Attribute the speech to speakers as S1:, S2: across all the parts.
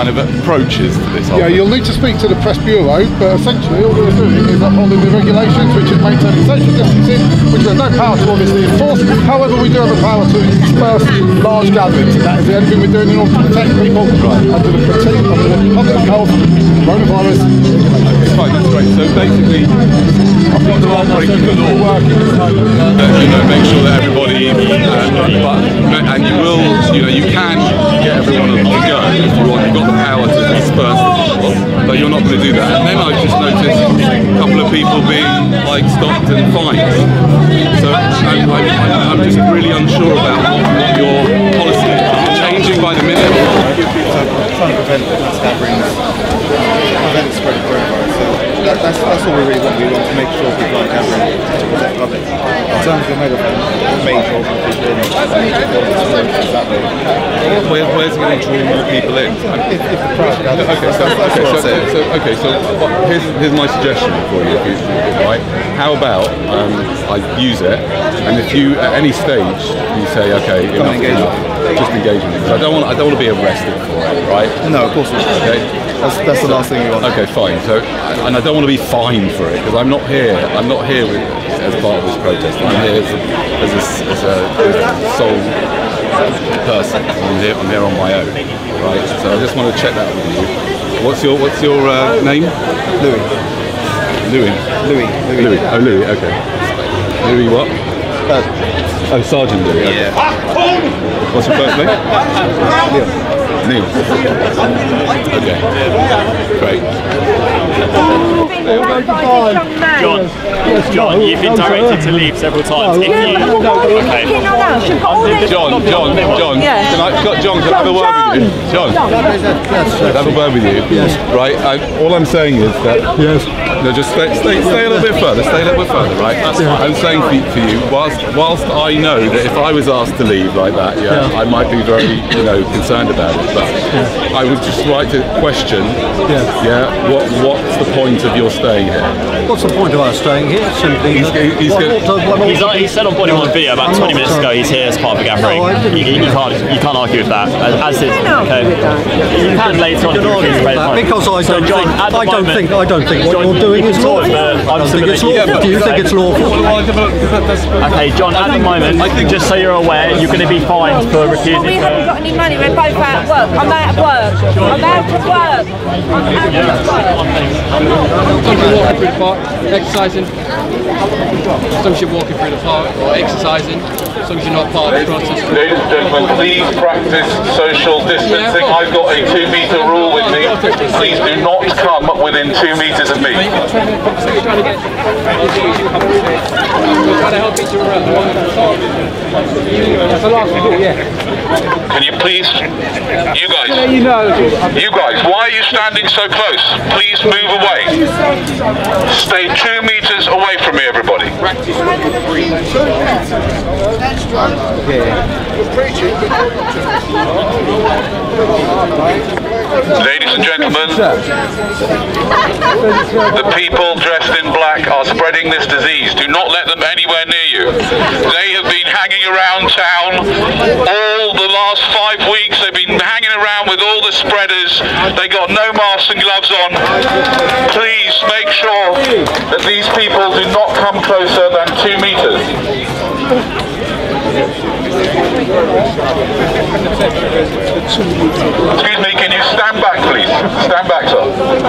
S1: kind of approaches to this?
S2: Yeah, you'll need to speak to the press bureau, but essentially all we're doing is upholding the regulations, which is maintaining social distancing, which we have no power to obviously enforce. However, we do have a power to disperse large gatherings, and that is the only thing we're doing in order to protect people under the public health coronavirus regulations.
S1: Fine, that's great. So basically, I've got to breaking the law. You know, make sure that everybody, and you will, you know, you can get everyone to go if you want. You've got the power to disperse people, but you're not going to do that. And then I just noticed a couple of people being like stopped and fined. So I'm just really unsure about what your policy is. Changing by the minute.
S3: Trying to prevent mass gatherings, prevent the spread of coronavirus. So that's all we really want. We want to make sure people aren't gathering to protect the public. In terms of the megaphone, the main goal of people in that way.
S1: Where's it going to draw more people in?
S3: If the crowd gathers,
S1: so here's my suggestion for you. Right? How about I use it, and if you at any stage you say, okay, enough, just engage with it. I don't want to be arrested for it, right?
S3: No, of course not. Okay, that's the last thing you want.
S1: Okay, fine. So, and I don't want to be fined for it because I'm not here as part of this protest. I'm here as a sole person. I'm here on my own, right? So I just want to check that with you. What's your name?
S3: Louis.
S1: Oh, Louis. Okay. Louis what? Sergeant Louis. Okay.
S3: Yeah.
S1: What's your first name? Neil. Okay. Great.
S4: John, you've been directed to leave several times. If you,
S1: John, can I have a word with you? John, can I have a word with you?
S2: Yes.
S1: Right. All I'm saying is that.
S2: Yes.
S1: No, just stay a little bit further. Stay a little bit further, right? I'm saying for you, whilst I know that if I was asked to leave like that, I might be very, concerned about it. But I would just like to question. What's the point of your staying here?
S5: What's the point of our staying here? Simply,
S4: he said on Body 1 video about 20 minutes ago he's here as part of the gathering. You can't argue with that. As is, okay. You can later on
S5: because I don't think what you're doing is lawful. I don't think it's lawful. Do you think it's lawful?
S4: Okay, John. At the moment, just so you're aware, you're going to be fined for refusing.
S6: We haven't got any money. We're both out of work. I'm out of work. I'm out of work.
S7: Walking through the park, exercising. Some should walking through the park or exercising. Some should not part of the protest.
S8: Ladies and gentlemen, please practice social distancing. I've got a 2-metre rule with me. Please do not come within 2 metres of me. Can you please, you guys, why are you standing so close? Please move away. Stay 2 metres away from me, everybody. Ladies and gentlemen, the people dressed in black are spreading this disease. Do not let them anywhere near you. They have been hanging around town all the last 5 weeks. They've been hanging around with all the spreaders. They got no masks and gloves on. Please make sure that these people do not come closer than 2 metres. Excuse me, can you stand back, please? Stand back, sir.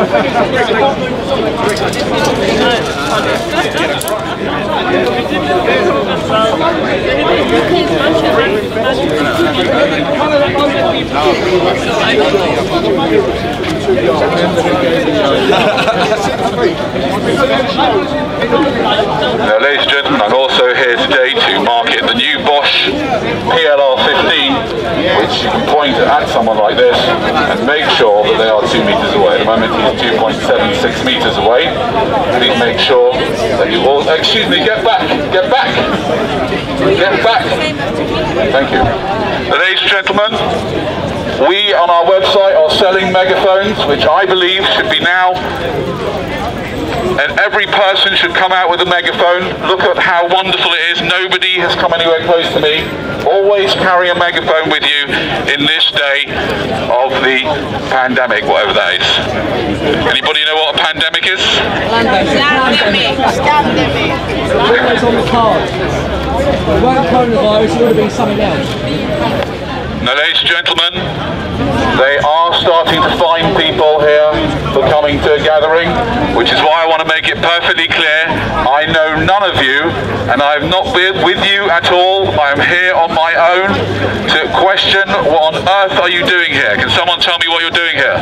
S8: Now, ladies and gentlemen, I'm also here today to market the new Bosch PLR 15, which you can point at someone like this and make sure that they are 2 metres away. At the moment he's 2.76 metres away. Please make sure that you all, excuse me, get back, get back, get back. Thank you. Ladies and gentlemen, we on our website are selling megaphones, which I believe should be now and every person should come out with a megaphone. Look at how wonderful it is. Nobody has come anywhere close to me. Always carry a megaphone with you in this day of the pandemic, whatever that is. Anybody know what a pandemic is?
S6: Pandemic.
S9: It's on the card. It weren't coronavirus, it would have been something else.
S8: Now, ladies and gentlemen, they are starting to find people here for coming to a gathering, which is why I want to make it perfectly clear. I know none of you, and I have not been with you at all. I am here on my own to question what on earth are you doing here. Can someone tell me what you're doing here?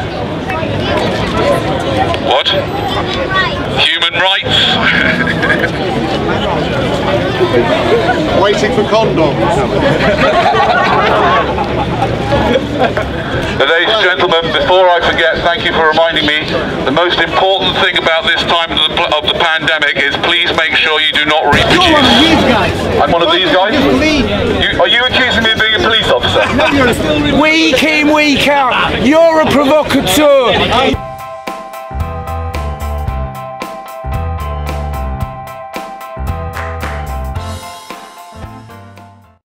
S8: What? Human rights?
S3: Waiting for condoms.
S8: Ladies and gentlemen, before I forget, thank you for reminding me, the most important thing about this time of the pandemic is please make sure you do not reproduce.
S9: You're one of these guys.
S8: I'm one of these guys? Are you accusing me of being a police officer?
S9: Week in, week out, you're a provocateur.